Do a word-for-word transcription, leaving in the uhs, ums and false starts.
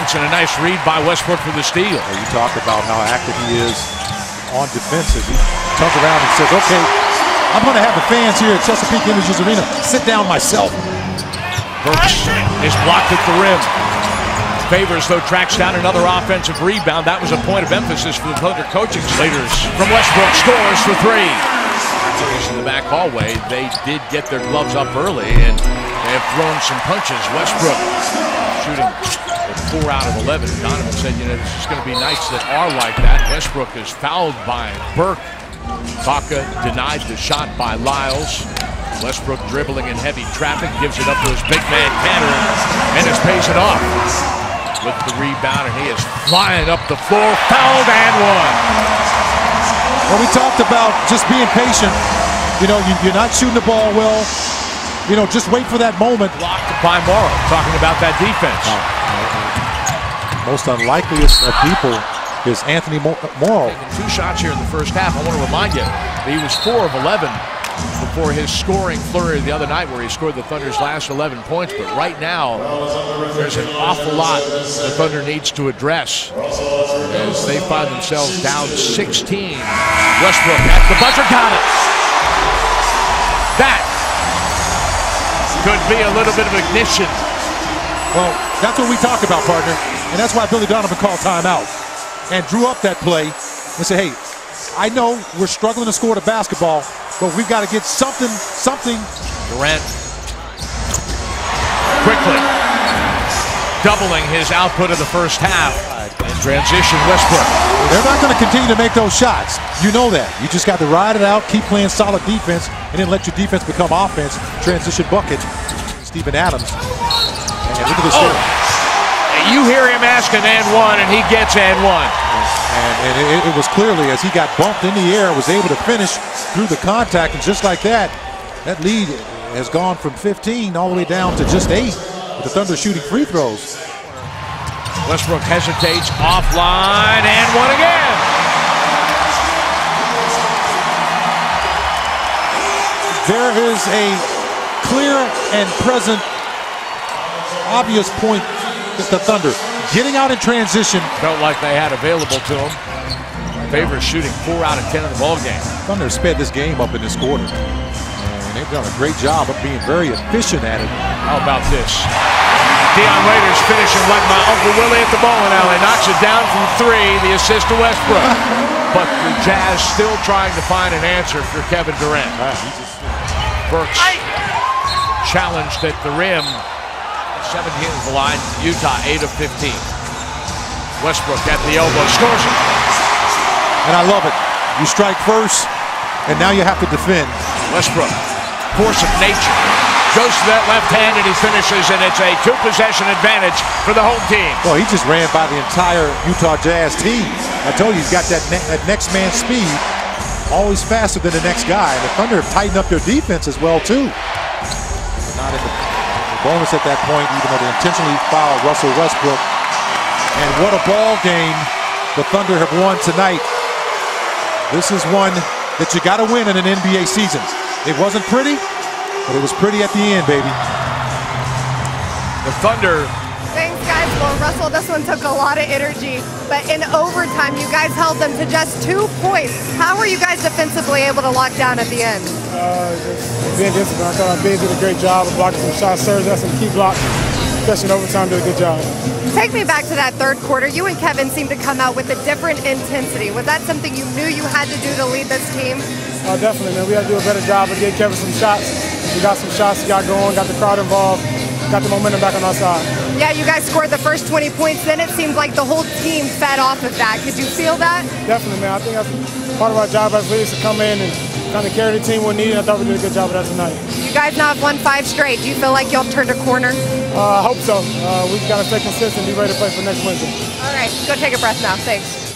defense and a nice read by Westbrook for the steal. Well, you talk about how active he is on defenses. He turns around and says, okay, I'm going to have the fans here at Chesapeake Energies Arena sit down myself. Burks is blocked at the rim. Favors, though, tracks down another offensive rebound. That was a point of emphasis for the Thunder coaching leaders. From Westbrook, scores for three. In the back hallway, they did get their gloves up early, and they have thrown some punches. Westbrook shooting four out of eleven. Donovan said, you know, this is going to be nights that are like that. Westbrook is fouled by Burke. Baca denied the shot by Lyles. Westbrook dribbling in heavy traffic, gives it up to his big man Cantor, and is pacing off with the rebound, and he is flying up the floor, fouled and one. Well, we talked about just being patient. You know, you, you're not shooting the ball well. You know, just wait for that moment. Blocked by Morrow, talking about that defense. Oh, most unlikeliest of people is Anthony Morrow. Taking two shots here in the first half. I want to remind you that he was four of eleven before his scoring flurry the other night, where he scored the Thunder's last eleven points. But right now, there's an awful lot the Thunder needs to address as they find themselves down sixteen. Westbrook at the buzzer, got it. That could be a little bit of ignition. Well, that's what we talk about, partner. And that's why Billy Donovan called timeout and drew up that play and said, hey, I know we're struggling to score the basketball, but we've got to get something, something. Durant quickly doubling his output of the first half. In transition, Westbrook. They're not going to continue to make those shots. You know that. You just got to ride it out, keep playing solid defense, and then let your defense become offense. Transition bucket. Steven Adams. And look at this. Oh. You hear him asking and one, and he gets and one. And, and it, it was clearly, as he got bumped in the air, was able to finish through the contact, and just like that, that lead has gone from fifteen all the way down to just eight, with the Thunder shooting free throws. Westbrook hesitates, offline, and one again. There is a clear and present, obvious point that the Thunder getting out in transition felt like they had available to them. Favors shooting four out of ten in the ball game. Thunder sped this game up in this quarter, and they've done a great job of being very efficient at it. How about this? Dion Waiters finishing like my Uncle Willie at the bowling alley. Knocks it down from three, the assist to Westbrook. But the Jazz still trying to find an answer for Kevin Durant. Burks challenged at the rim. seventeen is the line. Utah eight of fifteen. Westbrook at the elbow, scores it. And I love it. You strike first, and now you have to defend. Westbrook, force of nature, goes to that left hand, and he finishes, and it's a two-possession advantage for the home team. Well, he just ran by the entire Utah Jazz team. I told you, he's got that, ne that next man speed, always faster than the next guy. And the Thunder have tightened up their defense as well, too. They're not in the, the bonus at that point, even though they intentionally fouled Russell Westbrook. And what a ball game the Thunder have won tonight. This is one that you got to win in an N B A season. It wasn't pretty, but it was pretty at the end, baby. The Thunder. Thanks, guys. Well, Russell, this one took a lot of energy, but in overtime, you guys held them to just two points. How were you guys defensively able to lock down at the end? Uh, just being disciplined. I thought Ben did a great job of blocking some shots. Serge had some key blocks, especially in overtime, did a good job. Take me back to that third quarter. You and Kevin seemed to come out with a different intensity. Was that something you knew you had to do to lead this team? Uh, definitely, man. We had to do a better job of getting Kevin some shots. We got some shots, got going, got the crowd involved, got the momentum back on our side. Yeah, you guys scored the first twenty points. Then it seemed like the whole team fed off of that. Could you feel that? Definitely, man. I think that's part of our job as leaders to come in and kind of carry the team when needed. I thought we did a good job of that tonight. You guys now have won five straight. Do you feel like you'll turn a corner? Uh, I hope so. Uh, we've got to stay consistent, be ready to play for next Wednesday. All right, go take a breath now. Thanks.